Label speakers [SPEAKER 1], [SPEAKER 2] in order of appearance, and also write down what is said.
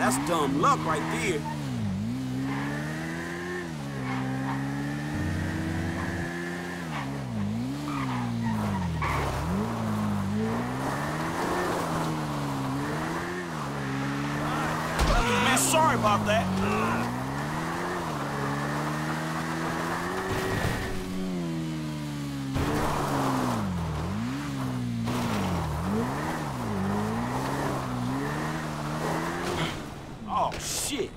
[SPEAKER 1] That's dumb luck right there. Man, sorry about that. Oh, shit.